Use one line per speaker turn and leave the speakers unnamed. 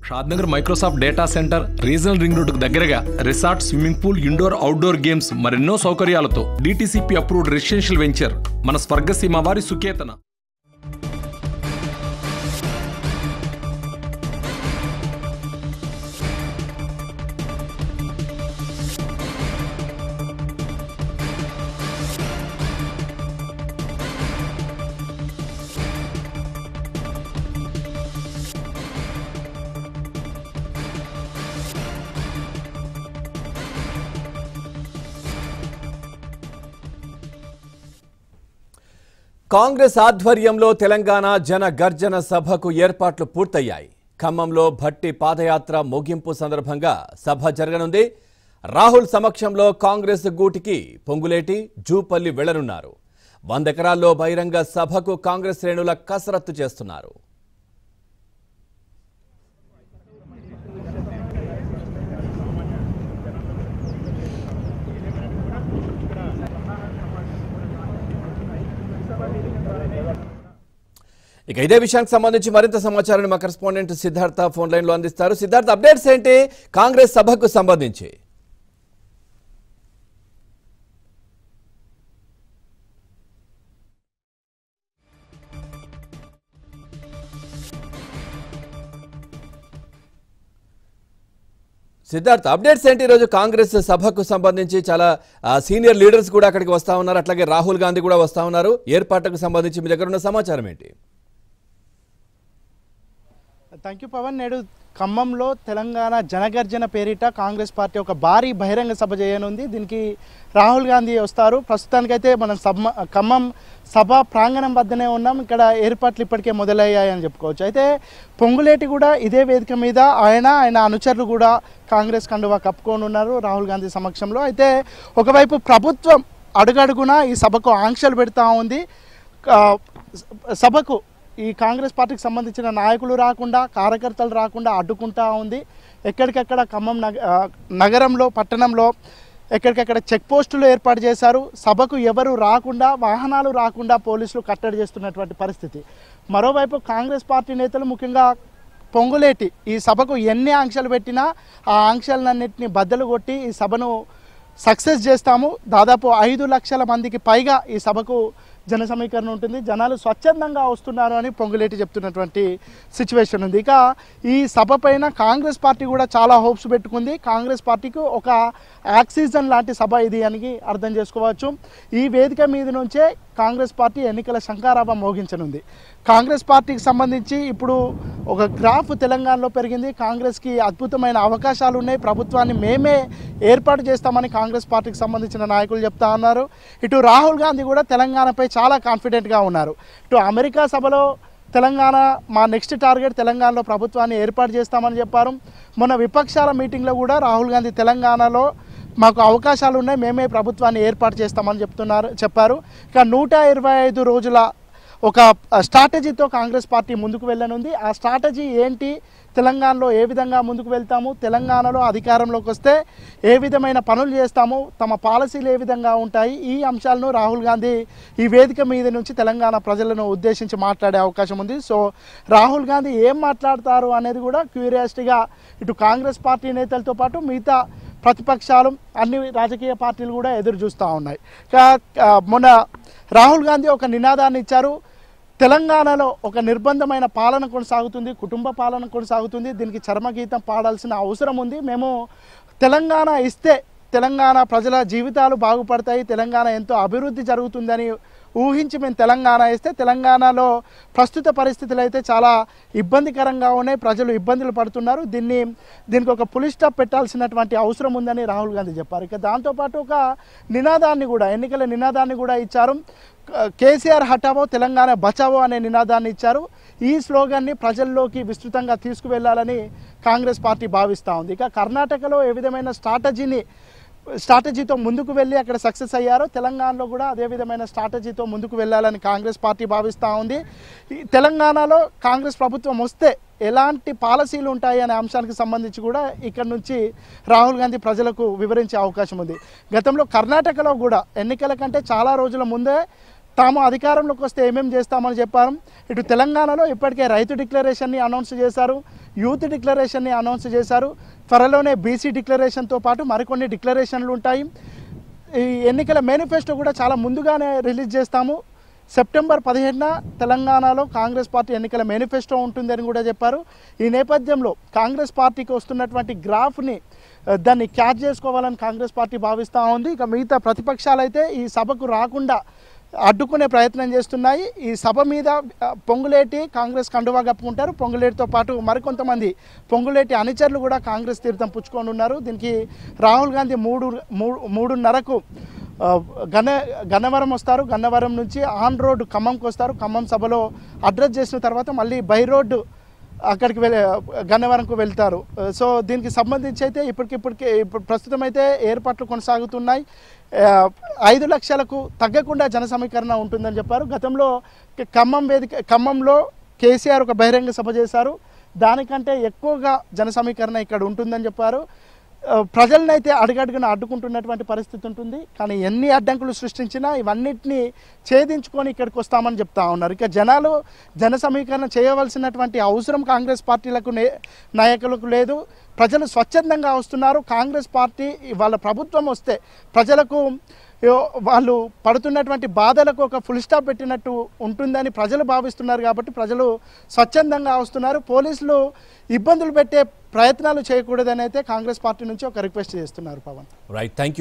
Shadnagar Microsoft data center regional ring రోడ్డుకు దగ్గరగా resort, swimming pool, indoor outdoor games మరెన్నో సౌకర్యాలతో DTCP అప్రూవ్డ్ రెసిడెన్షియల్ వెంచర్ మన స్వర్గసీమ వారి సుకేతన.
కాంగ్రెస్ ఆధ్వర్యంలో తెలంగాణ జన గర్జన సభకు ఏర్పాట్లు పూర్తయ్యాయి. ఖమ్మంలో భట్టి పాదయాత్ర ముగింపు సందర్భంగా సభ జరగనుంది. రాహుల్ సమక్షంలో కాంగ్రెస్ గూటికి పొంగులేటి, జూపల్లి వెళ్లనున్నారు. 100 ఎకరాల్లో బహిరంగ సభకు కాంగ్రెస్ శ్రేణుల కసరత్తు చేస్తున్నారు. ఇక ఇదే విషయానికి సంబంధించి మరింత సమాచారాన్ని మా కరెస్పాండెంట్ సిద్ధార్థ ఫోన్ లైన్ లో అందిస్తారు. సిద్ధార్థ, అప్డేట్స్ ఏంటి కాంగ్రెస్ సభకు సంబంధించి? సిద్ధార్థ్, అప్డేట్స్ ఏంటి? ఈరోజు కాంగ్రెస్ సభకు సంబంధించి చాలా సీనియర్ లీడర్స్ కూడా అక్కడికి వస్తా ఉన్నారు, అట్లాగే రాహుల్ గాంధీ కూడా వస్తా ఉన్నారు. ఏర్పాట్లకు సంబంధించి మీ దగ్గర ఉన్న సమాచారం ఏంటి?
Thank you Pawan. నేడు ఖమ్మంలో తెలంగాణ జనగర్జన పేరిట కాంగ్రెస్ పార్టీ ఒక భారీ బహిరంగ సభ చేయనుంది. దీనికి రాహుల్ గాంధీ వస్తారు. ప్రస్తుతానికైతే మనం ఖమ్మం సభ ప్రాంగణం వద్దనే ఉన్నాం. ఇక్కడ ఏర్పాట్లు ఇప్పటికే మొదలయ్యాయని చెప్పుకోవచ్చు. అయితే పొంగులేటి కూడా ఇదే వేదిక మీద ఆయన అనుచరులు కూడా కాంగ్రెస్ కండువా కప్పుకొని ఉన్నారు రాహుల్ గాంధీ సమక్షంలో. అయితే ఒకవైపు ప్రభుత్వం అడుగడుగునా ఈ సభకు ఆంక్షలు పెడతా ఉంది. సభకు ఈ కాంగ్రెస్ పార్టీకి సంబంధించిన నాయకులు రాకుండా, కార్యకర్తలు రాకుండా అడ్డుకుంటా ఉంది. ఎక్కడికక్కడ ఖమ్మం నగరంలో, పట్టణంలో ఎక్కడికక్కడ చెక్ పోస్టులు ఏర్పాటు చేశారు. సభకు ఎవరు రాకుండా, వాహనాలు రాకుండా పోలీసులు కట్టడి చేస్తున్నటువంటి పరిస్థితి. మరోవైపు కాంగ్రెస్ పార్టీ నేతలు, ముఖ్యంగా పొంగులేటి, ఈ సభకు ఎన్ని ఆంక్షలు పెట్టినా ఆ ఆంక్షలన్నింటినీ బద్దలు కొట్టి ఈ సభను సక్సెస్ చేస్తాము. దాదాపు 5 లక్షల మందికి పైగా ఈ సభకు జన సమీకరణ ఉంటుంది. జనాలు స్వచ్ఛందంగా వస్తున్నారు అని పొంగులేటి చెప్తున్నటువంటి సిచ్యువేషన్ ఉంది. ఇక ఈ సభ పైన కాంగ్రెస్ పార్టీ కూడా చాలా హోప్స్ పెట్టుకుంది. కాంగ్రెస్ పార్టీకి ఒక ఆక్సిజన్ లాంటి సభ ఇది అని అర్థం చేసుకోవచ్చు. ఈ వేదిక మీద నుంచే కాంగ్రెస్ పార్టీ ఎన్నికల శంఖారావం మోగించనుంది. కాంగ్రెస్ పార్టీకి సంబంధించి ఇప్పుడు ఒక గ్రాఫ్ తెలంగాణలో పెరిగింది. కాంగ్రెస్కి అద్భుతమైన అవకాశాలు ఉన్నాయి. ప్రభుత్వాన్ని మేమే ఏర్పాటు చేస్తామని కాంగ్రెస్ పార్టీకి సంబంధించిన నాయకులు చెప్తా ఉన్నారు. ఇటు రాహుల్ గాంధీ కూడా తెలంగాణపై చాలా కాన్ఫిడెంట్గా ఉన్నారు. ఇటు అమెరికా సభలో తెలంగాణ మా నెక్స్ట్ టార్గెట్ తెలంగాణలో ప్రభుత్వాన్ని ఏర్పాటు చేస్తామని చెప్పారు. మొన్న విపక్షాల మీటింగ్లో కూడా రాహుల్ గాంధీ తెలంగాణలో మాకు అవకాశాలు ఉన్నాయి, మేమే ప్రభుత్వాన్ని ఏర్పాటు చేస్తామని చెప్పారు. ఇక 125 రోజుల ఒక స్ట్రాటజీతో కాంగ్రెస్ పార్టీ ముందుకు వెళ్ళనుంది. ఆ స్ట్రాటజీ ఏంటి, తెలంగాణలో ఏ విధంగా ముందుకు వెళ్తాము, తెలంగాణలో అధికారంలోకి వస్తే ఏ విధమైన పనులు చేస్తాము, తమ పాలసీలు ఏ విధంగా ఉంటాయి, ఈ అంశాలను రాహుల్ గాంధీ ఈ వేదిక మీద నుంచి తెలంగాణ ప్రజలను ఉద్దేశించి మాట్లాడే అవకాశం ఉంది. సో రాహుల్ గాంధీ ఏం మాట్లాడతారు అనేది కూడా క్యూరియాసిటీగా ఇటు కాంగ్రెస్ పార్టీ నేతలతో పాటు మిగతా ప్రతిపక్షాలు, అన్ని రాజకీయ పార్టీలు కూడా ఎదురు చూస్తూ ఉన్నాయి. మొన్న రాహుల్ గాంధీ ఒక నినాదాన్ని ఇచ్చారు. తెలంగాణలో ఒక నిర్బంధమైన పాలన కొనసాగుతుంది, కుటుంబ పాలన కొనసాగుతుంది, దీనికి చర్మగీతం పాడాల్సిన అవసరం ఉంది. మేము తెలంగాణ ఇస్తే తెలంగాణ ప్రజల జీవితాలు బాగుపడతాయి, తెలంగాణ ఎంతో అభివృద్ధి జరుగుతుందని ఊహించి మేము తెలంగాణ ఇస్తే తెలంగాణలో ప్రస్తుత పరిస్థితులు అయితే చాలా ఇబ్బందికరంగా ఉన్నాయి, ప్రజలు ఇబ్బందులు పడుతున్నారు, దీనికి ఒక పులి స్టాప్ పెట్టాల్సినటువంటి అవసరం ఉందని రాహుల్ గాంధీ చెప్పారు. ఇక దాంతోపాటు ఒక నినాదాన్ని కూడా, ఎన్నికల నినాదాన్ని కూడా ఇచ్చారు. కేసీఆర్ హటావో తెలంగాణ బచావో అనే నినాదాన్ని ఇచ్చారు. ఈ స్లోగన్ని ప్రజల్లోకి విస్తృతంగా తీసుకువెళ్లాలని కాంగ్రెస్ పార్టీ భావిస్తూ ఉంది. ఇక కర్ణాటకలో ఏ విధమైన స్ట్రాటజీతో ముందుకు వెళ్ళి అక్కడ సక్సెస్ అయ్యారో తెలంగాణలో కూడా అదే విధమైన స్ట్రాటజీతో ముందుకు వెళ్ళాలని కాంగ్రెస్ పార్టీ భావిస్తూ ఉంది. తెలంగాణలో కాంగ్రెస్ ప్రభుత్వం వస్తే ఎలాంటి పాలసీలు ఉంటాయి అనే అంశానికి సంబంధించి కూడా ఇక్కడ నుంచి రాహుల్ గాంధీ ప్రజలకు వివరించే అవకాశం ఉంది. గతంలో కర్ణాటకలో కూడా ఎన్నికల కంటే చాలా రోజుల ముందే తాము అధికారంలోకి వస్తే ఏమేమి చేస్తామని చెప్పారు. ఇటు తెలంగాణలో ఇప్పటికే రైతు డిక్లరేషన్ని అనౌన్స్ చేశారు. యూత్ డిక్లరేషన్ని అనౌన్స్ చేశారు. త్వరలోనే బీసీ డిక్లరేషన్తో పాటు మరికొన్ని డిక్లరేషన్లు ఉంటాయి. ఈ ఎన్నికల మేనిఫెస్టో కూడా చాలా ముందుగానే రిలీజ్ చేస్తాము. సెప్టెంబర్ 15న తెలంగాణలో కాంగ్రెస్ పార్టీ ఎన్నికల మేనిఫెస్టో ఉంటుందని కూడా చెప్పారు. ఈ నేపథ్యంలో కాంగ్రెస్ పార్టీకి వస్తున్నటువంటి గ్రాఫ్ని దాన్ని క్యాచ్ చేసుకోవాలని కాంగ్రెస్ పార్టీ భావిస్తూ ఉంది. ఇక మిగతా ప్రతిపక్షాలైతే ఈ సభకు రాకుండా అడ్డుకునే ప్రయత్నం చేస్తున్నాయి. ఈ సభ మీద పొంగులేటి కాంగ్రెస్ కండువా కప్పుకుంటారు. పొంగులేటితో పాటు మరికొంతమంది పొంగులేటి అనుచరులు కూడా కాంగ్రెస్ తీర్థం పుచ్చుకొని ఉన్నారు. దీనికి రాహుల్ గాంధీ 3:30కు గన్నవరం వస్తారు. గన్నవరం నుంచి ఆన్ రోడ్ ఖమ్మంకి వస్తారు. ఖమ్మం సభలో అడ్రస్ చేసిన తర్వాత మళ్ళీ బై రోడ్డు అక్కడికి గన్నవరంకు వెళ్తారు. సో దీనికి సంబంధించి అయితే ఇప్పుడు ప్రస్తుతం అయితే ఏర్పాట్లు కొనసాగుతున్నాయి. 5 లక్షలకు తగ్గకుండా జన సమీకరణ ఉంటుందని చెప్పారు. గతంలో ఖమ్మంలో కేసీఆర్ ఒక బహిరంగ సభ చేశారు. దానికంటే ఎక్కువగా జన సమీకరణ ఇక్కడ ఉంటుందని చెప్పారు. ప్రజలనైతే అడుగడుగున అడ్డుకుంటున్నటువంటి పరిస్థితి ఉంటుంది. కానీ ఎన్ని అడ్డంకులు సృష్టించినా ఇవన్నిటిని ఛేదించుకొని ఇక్కడికి వస్తామని చెప్తా ఉన్నారు. ఇక జనాలు జన సమీకరణ చేయవలసినటువంటి అవసరం కాంగ్రెస్ పార్టీలకు నాయకులకు లేదు. ప్రజలు స్వచ్ఛందంగా వస్తున్నారు. కాంగ్రెస్ పార్టీ వాళ్ళ ప్రభుత్వం వస్తే ప్రజలకు వాళ్ళు పడుతున్నటువంటి బాధలకు ఒక ఫుల్ స్టాప్ పెట్టినట్టు ఉంటుందని ప్రజలు భావిస్తున్నారు. కాబట్టి ప్రజలు స్వచ్ఛందంగా వస్తున్నారు. పోలీసులు ఇబ్బందులు పెట్టే ప్రయత్నాలు చేయకూడదని అయితే కాంగ్రెస్ పార్టీ నుంచి ఒక రిక్వెస్ట్ చేస్తున్నారు. Pawan
right, thank you.